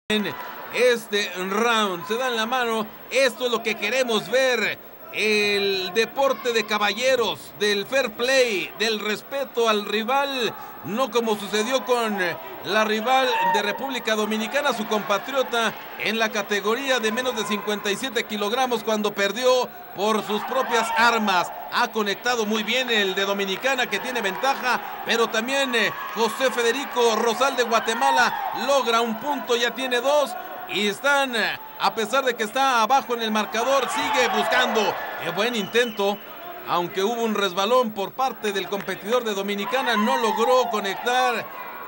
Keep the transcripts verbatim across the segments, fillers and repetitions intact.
En este round se dan la mano. Esto es lo que queremos ver. El deporte de caballeros, del fair play, del respeto al rival, no como sucedió con la rival de República Dominicana, su compatriota, en la categoría de menos de cincuenta y siete kilogramos, cuando perdió por sus propias armas. Ha conectado muy bien el de Dominicana, que tiene ventaja, pero también eh, José Federico Rosal de Guatemala logra un punto, ya tiene dos. Y están, a pesar de que está abajo en el marcador, sigue buscando. Qué buen intento, aunque hubo un resbalón por parte del competidor de Dominicana, no logró conectar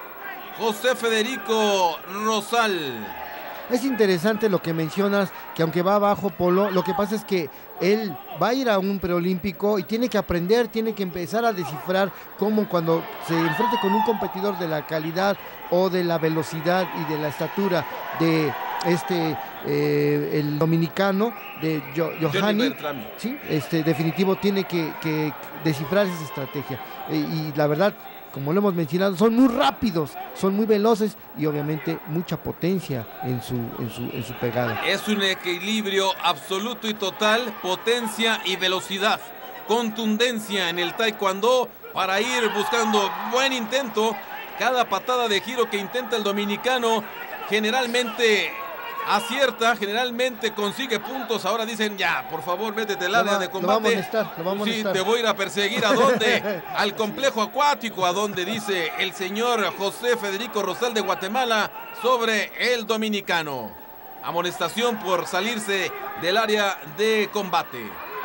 José Federico Rosal. Es interesante lo que mencionas, que aunque va abajo Polo, lo que pasa es que él va a ir a un preolímpico y tiene que aprender, tiene que empezar a descifrar cómo cuando se enfrente con un competidor de la calidad o de la velocidad y de la estatura de este eh, el dominicano de jo Johanny, sí, este definitivo tiene que, que descifrar esa estrategia e, y la verdad, como lo hemos mencionado, son muy rápidos, son muy veloces y obviamente mucha potencia en su, en su, en su pegada. Es un equilibrio absoluto y total, potencia y velocidad, contundencia en el taekwondo para ir buscando buen intento. Cada patada de giro que intenta el dominicano generalmente acierta, generalmente consigue puntos. Ahora dicen, ya, por favor, métete al área de combate. Lo va a molestar, lo va a molestar. Sí, te voy a ir a perseguir. ¿A dónde? Al complejo acuático, a donde dice el señor José Federico Rosal de Guatemala sobre el dominicano. Amonestación por salirse del área de combate.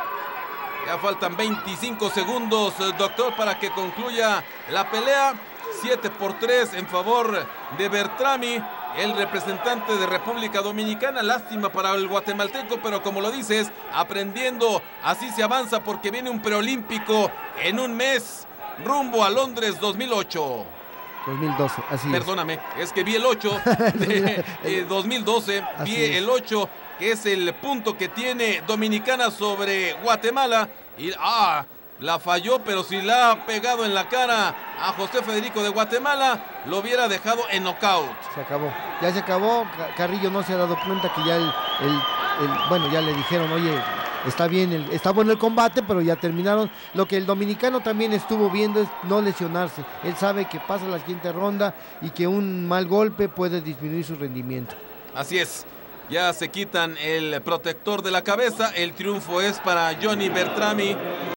Ya faltan veinticinco segundos, doctor, para que concluya la pelea. siete por tres en favor de Bertrami, el representante de República Dominicana. Lástima para el guatemalteco, pero como lo dices, aprendiendo, así se avanza, porque viene un preolímpico en un mes, rumbo a Londres dos mil ocho. dos mil doce, así Perdóname, es. es que vi el ocho de eh, dos mil doce, así vi es. El ocho, que es el punto que tiene Dominicana sobre Guatemala, y ah, la falló, pero si la ha pegado en la cara a José Federico de Guatemala, lo hubiera dejado en knockout. Se acabó, ya se acabó. Carrillo no se ha dado cuenta que ya el, el, el bueno, ya le dijeron, oye, está bien, el, está bueno el combate, pero ya terminaron. Lo que el dominicano también estuvo viendo es no lesionarse. Él sabe que pasa la siguiente ronda y que un mal golpe puede disminuir su rendimiento. Así es. Ya se quitan el protector de la cabeza. El triunfo es para Johnny Bertrami.